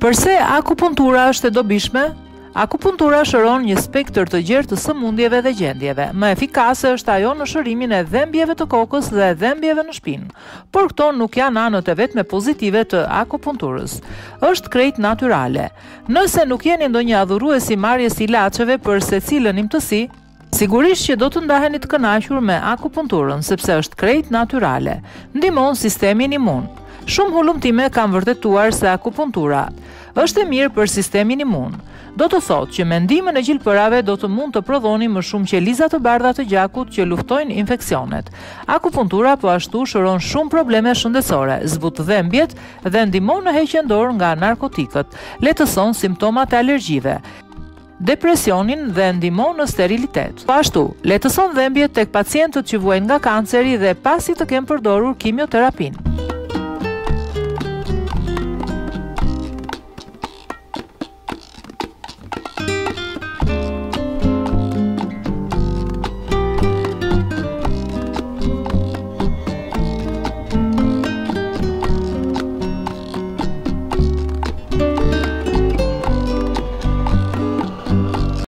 Përse akupunktura është e dobishme? Akupunktura shëron një spektër të gjerë të sëmundjeve dhe gjendjeve. Më efikase është ajo në shërimin e dhembjeve të kokës dhe dhembjeve në shpinë. Por këto nuk janë anët e vetme pozitive të akupunkturës. Është krejt natyrale. Nëse nuk jeni ndonjë adhurues i marrjes ilaçeve për secilën imtësi, sigurisht që do të ndaheni të kënaqur me akupunkturën, sepse është krejt natyrale. Ndihmon sistemin imun. Shumë hulumtime kanë vërtetuar se akupunktura është e mirë për sistemin imun. Do të thotë që me ndihmën e gjilpërave do të mund të prodhoni më shumë qeliza të bardha të gjakut që luftojnë infeksionet. Akupunktura po ashtu shëron shumë probleme shëndetësore, zbut dhembjet dhe ndihmon në heqjen dorë nga narkotikët, lehtëson simptomat e alergjive, depresionin dhe ndihmon në sterilitet. Po ashtu, lehtëson dhembjet tek pacientët që vuajnë nga kanceri dhe pasi të kenë përdorur kimioterapinë.